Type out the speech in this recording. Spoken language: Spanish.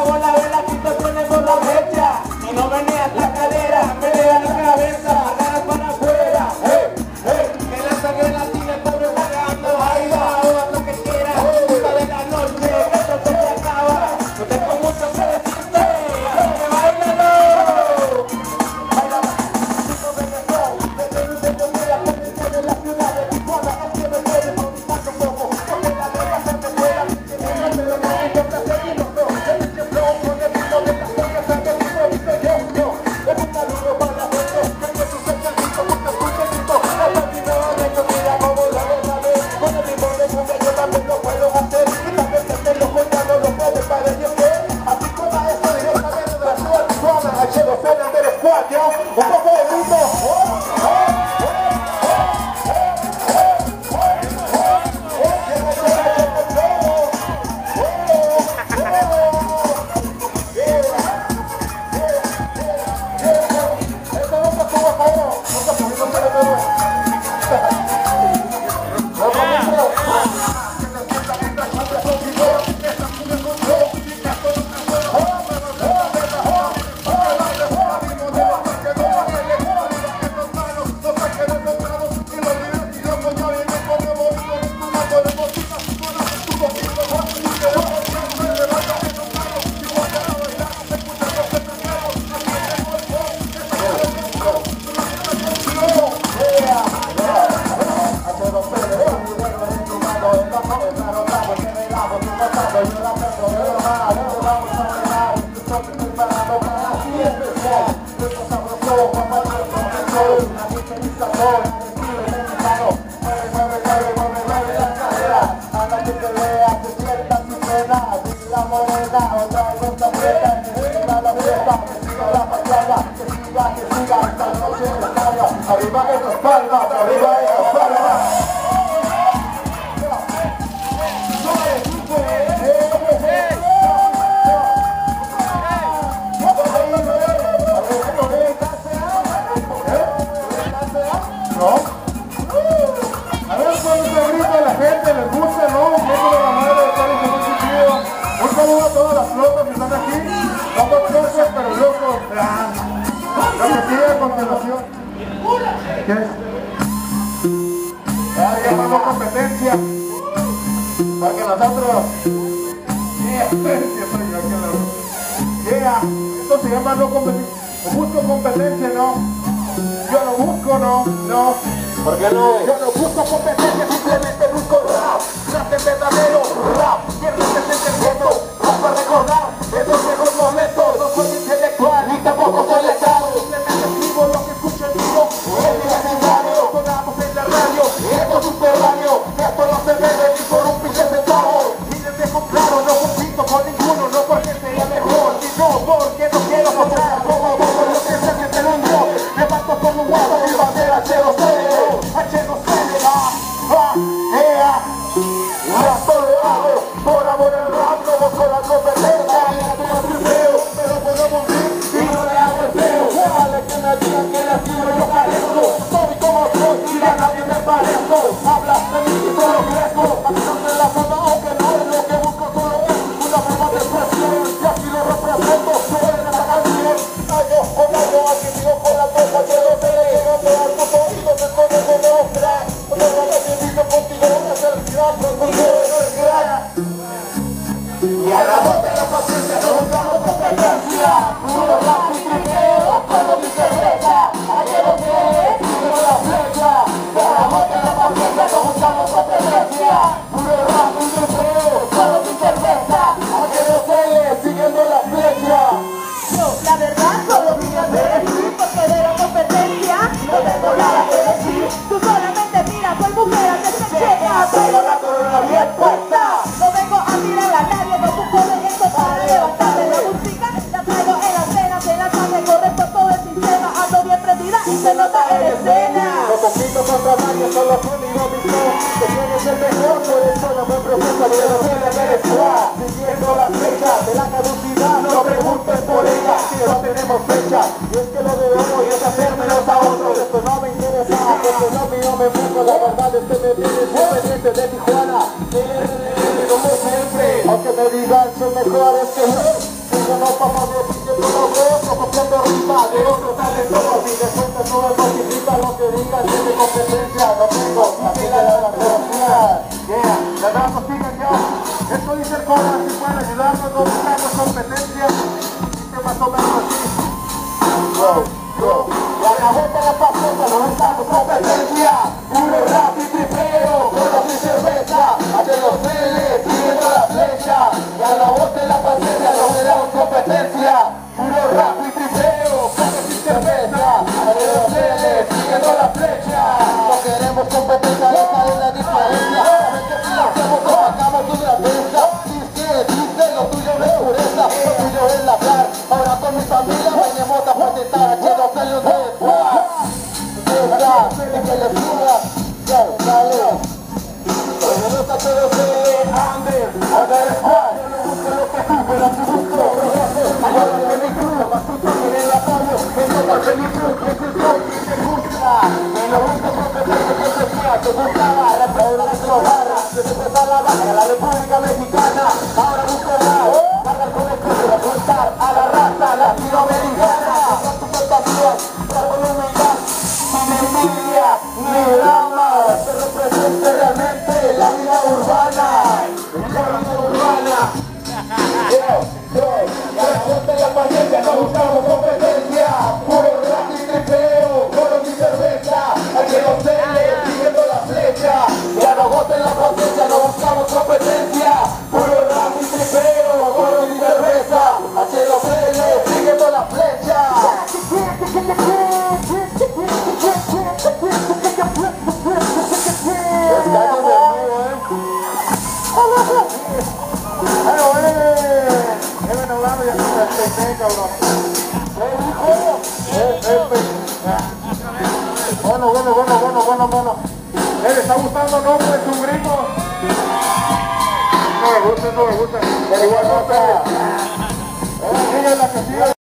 acabó la vela, aquí te ponemos la fecha. Y no venías la cadera, me da la cabeza, ganas para afuera. Que la sangre la tiene, pobre pagando. Ahí va, haz lo que quieras, puta de la noche, que esto se acaba. No tengo mucho que decirte, así que bailalo. Baila, chico reggaetón, desde el centro de la provincia de la ciudad de Tijuana. Es que me puede movilizar un poco, porque la droga se me fuera. Que me hace lo que me importa seguirlo, no. El tiempo con el ritmo de la historia, sabe mi improviso yo. Es un saludo para la gente, que me sucede el grito, que te escuche el grito. Hasta el dinero de tu vida, como la verdad es. Con el ritmo de cumbia yo también lo puedo hacer. Y también que te lo cuenta, no lo puede parecer que así como esto directamente de la ciudad de Tijuana. H2C del Squad, yo. Un poco de grito. Arriba esas palmas, arriba esas palmas. ¿No? A ver cuando se grita a la gente, les gusta, ¿no? Métele la madre de tal y que muy chido. Un saludo a todas las flotas que están aquí. Vamos cosas, pero locos. Lo que sigue a continuación. ¿Qué es? Llamamos competencia. Porque nosotros... Esto se llama no competencia. Busco competencia, ¿no? Yo no busco, no. ¿Por qué no? Yo no busco competencia, simplemente busco rap. Rap de verdadero rap. Y el representamiento, rap para recordar esos viejos momentos. No soy intelectual ni tampoco soy letrado. Simplemente escribo lo que escucho en vivo. En el escenario, sonamos en la radio. Esto es subterráneo. Esto no se vende ni por un pinche centavo. Y les dejo claro, no compito con ninguno. No porque sería mejor, sino porque no quiero mostrar como todo lo que se siente en un rock. Levanto con un guapo mi bandera H2C. Rato lo hago, por amor al rap, no busco la competencia. Pero puedo morir y no le hago el feo. Vale que me digan que la quiero, yo carezco. Soy como soy y a nadie me parezco. Hablas de mí y solo crezco. Pasando en la zona, aunque no es lo que busco, solo es una forma de expresión. Y así lo represento, soy en esta canción. Año con año, aquí sigo con la cosa que no sé. Que no te das tus oídos, me pone como un crack. No lo que te digo contigo, es el crack, y a la voz de la paciencia no buscamos competencia. Puro rap y tripeo, como mi cerveza. Ayer lo que es, sigo la flecha. Y a la voz de la paciencia no buscamos competencia. Puro rap y tripeo, como mi cerveza. Ayer lo que es, siguiendo la flecha. Yo, la verdad, solo vine a decir, porque de la competencia no tengo nada que decir. Tú solamente miras, soy mujer, antes que checa. Traigo la corona bien puesta. No vengo a mirar a nadie, no supone esto para levantarme. La música la traigo en las venas, en la sangre, corre por todo el sistema. Ando bien prendida y se nota en escena. No compito contra nadie, solo conmigo mismo. Que tienes el mejor, por eso no me preocupa de lo que el squad. Siguiendo la fecha de la caducidad, no preguntes por ella, que no tenemos fecha. Y es que lo de hoy es hacérmelos a otros. Esto no me interesa, porque lo mío me enfoco. La verdad es que me tienes pendiente de Tijuana. Como siempre, aunque me digan son mejores que yo. porque mi truco es el truco y te gusta. Y lo único que te gustaba, representar las barras, representar la barra de la República Mexicana. Ahora busco más, para con el peso de apuntar a la raza latinoamericana. Con tu portación, con humildad, sin envidia ni drama, se represente realmente la vida urbana. La vida urbana. La paciencia, no buscamos competencia, puro rap y tripeo, coro mi cerveza, al que no cele, siguiendo la flecha, ya no voten la paciencia, no buscamos competencia, puro rap y tripeo, coro mi cerveza, al que no cele, siguiendo la flecha. Bueno. ¿Le está gustando, no? Pues un grito. No me gusta. Pero igual no está. Es la que sigue.